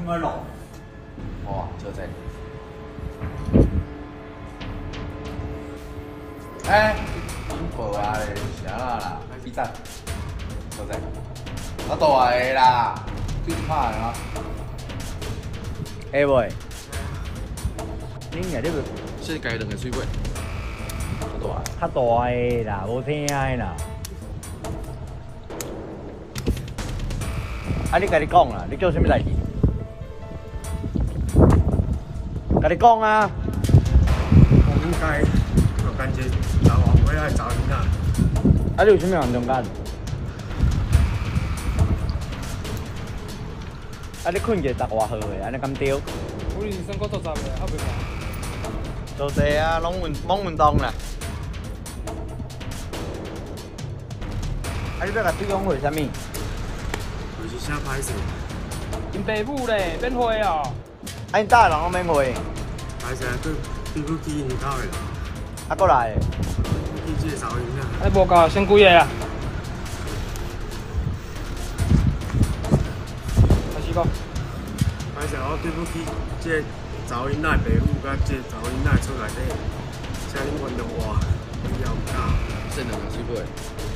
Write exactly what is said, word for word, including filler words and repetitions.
什么路？ 哇，就这。哎，无啊咧，啥啦啦？比赞，就这。我大个啦，最怕啊。 哎喂，恁个你个世界两个水鬼，大个。 较大个啦，无听的啦。啊！你家己讲啦，你叫什么代志？家己讲啊！ 我应该有感觉找我回来找你啦。 啊！你有啥物人中间？啊！你困者十外号的，安尼敢对？ 我人生过做十个，还袂忙。 做济啊，拢运拢运动啦。啊！你要甲对讲话啥物？ 就是啥歹势， 因爸母咧免花哦。 啊！因大人拢免话， 歹势对对不起因兜的啦， 啊，过来的。 去这个查某囡仔， 哎，无够，先几个啊？开始讲。 歹势我对不起这个查某囡仔的爸母，甲这个查某囡仔厝内底，请恁原谅我，以后唔敢。 这两个水鬼。